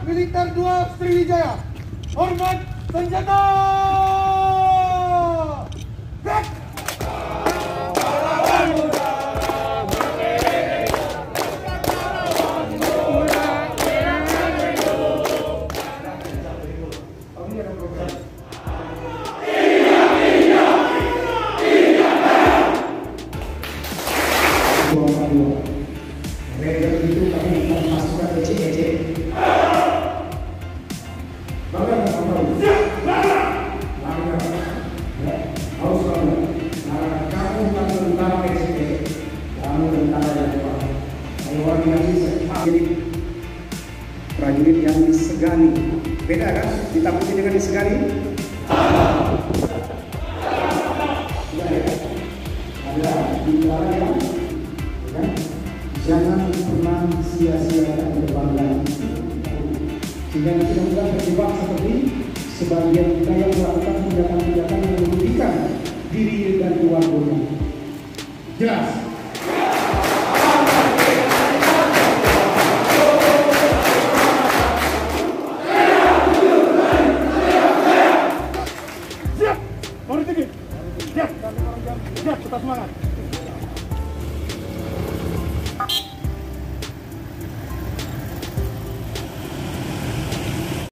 Militer 2 Sriwijaya. Hormat senjata. Back. Itu kami memasukkan EC. Prajurit yang disegani, beda kan? Ditakuti dengan disegani. Ada yang jangan pernah sia-siakan kebanggaan, sehingga tidak mudah terjebak seperti sebagian kita yang melakukan tindakan-tindakan yang merugikan diri dan keluarganya. Jelas. Siap, baru tinggi. Siap, tetap semangat.